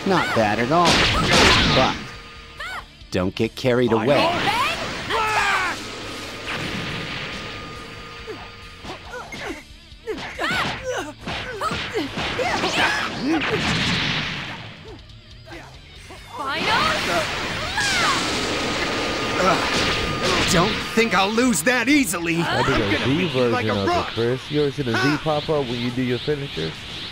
Not bad at all. But don't get carried away. Don't think I'll lose that easily. I did a Z version of it, Chris. You ever seen a Z pop up when you do your finisher?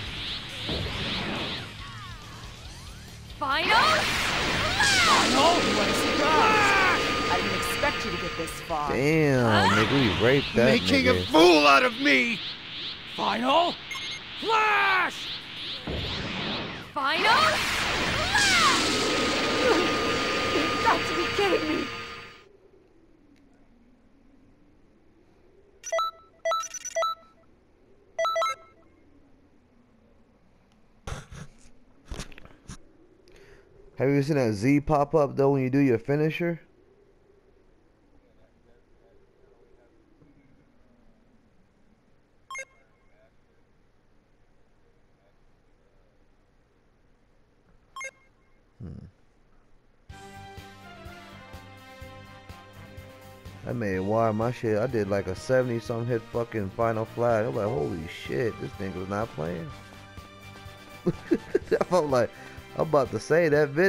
Final? What a surprise! I didn't expect you to get this far. Damn, nigga, we raped that Making nigga. a fool out of me! Final flash! Final? You've got to be kidding me! Have you seen that Z pop up though when you do your finisher? I made wire my shit. I did like a 70 something hit fucking final flag. I'm like, holy shit, this nigga was not playing. I'm like, I'm about to say that video.